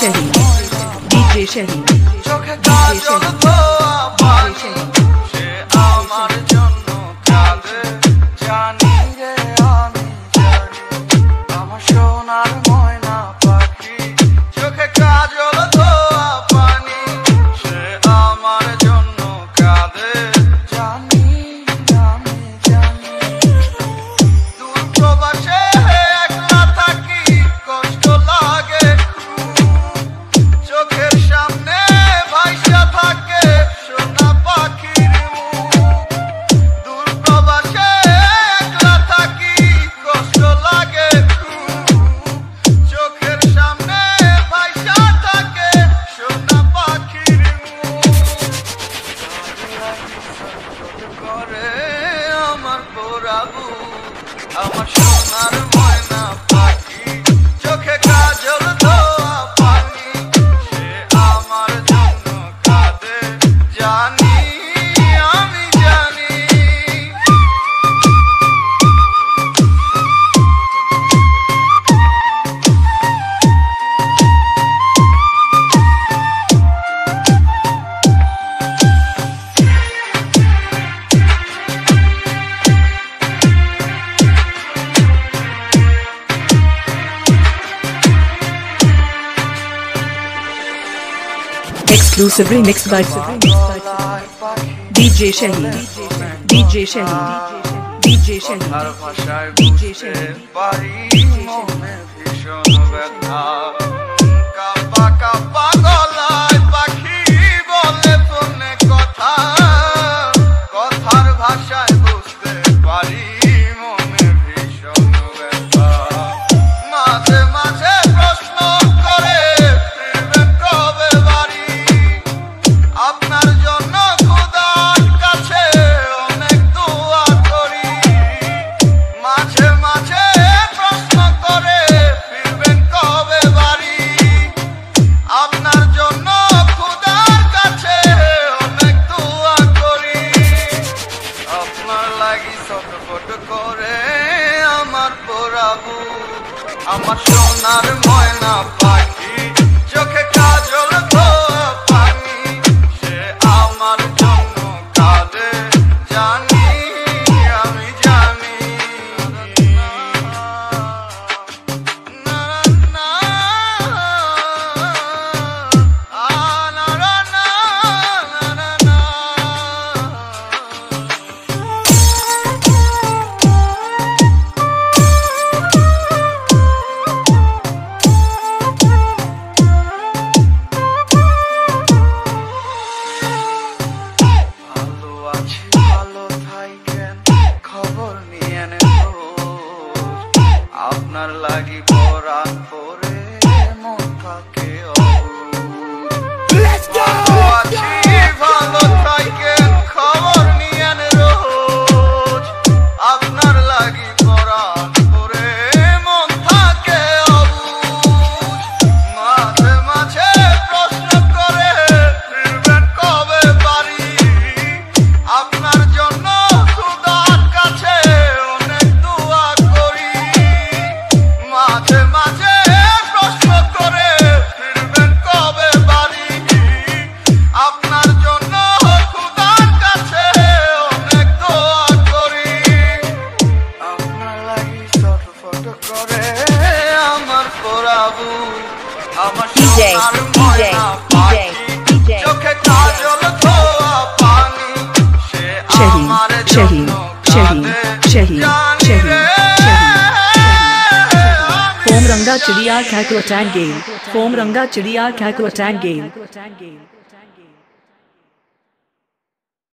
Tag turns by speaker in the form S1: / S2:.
S1: Shaheen, DJ Shaheen, DJ Shaheen,
S2: আমার সোনার ময়না পাখি চোখে কাজল ধোয়া পানি সে আমার জন্য কাঁদে জানি আমি জানি
S1: Exclusive remix by DJ Shaheen, DJ Shaheen, DJ Shaheen,
S2: আর ভাষায় বুঝতে পারি মনে ভীষণ ব্যথা কাঁপা কাঁপা গলায় পাখি বলে ফোনে কথা কথার ভাষায় বুঝতে পারি মনে ভীষণ ব্যথা মাঝে মাঝে প্রশ্ন করে ফিরবেন কবে বাড়ি আপনার জন্য খোদার কাছে অনেক দোয়া করি মাঝে মাঝে প্রশ্ন করে ফিরবেন কবে বাড়ি আপনার জন্য খোদার কাছে অনেক দোয়া করি আপনার লাগি ছটফট করে আমার পোড়াবু আমার সোনার ময়না পাখি চোখে কাজল ধোয়া পানি সে আমার জন্য কাঁদে জানি আমি জানি না না না না না না ভালো আছি ভালো থাকেন খবর নিয়েন রোজ আপনার লাগি পরাণ পরে মন থাকে ভালো আছি ভালো থাকেন খবর নিয়েন রোজ আপনার লাগি পরাণ পরে মন থাকে অবুঝ মাঝে মাঝে প্রশ্ন করে ফিরবেন কবে বাড়ি আপনার জন্য খোদার কাছে অনেক দোয়া করি মাঝে মাঝে প্রশ্ন করে ফিরবেন কবে বাড়ি আপনার জন্য খোদার কাছে অনেক দোয়া করি আপনার লাগি ছটফট করে আমার পোড়াবু আমার সোনার ময়না পাখি চোখে কাজল ধোয়া পানি সে
S1: Shaheen,
S2: আমার
S1: Shaheen,
S2: জন্য
S1: Shaheen,
S2: কাঁদে
S1: Shaheen,
S2: জানি
S1: Shaheen,
S2: রে
S1: Foam Ranga Chidiya Khaiko Tang Game, Foam Ranga Chidiya Khaiko Tang Game.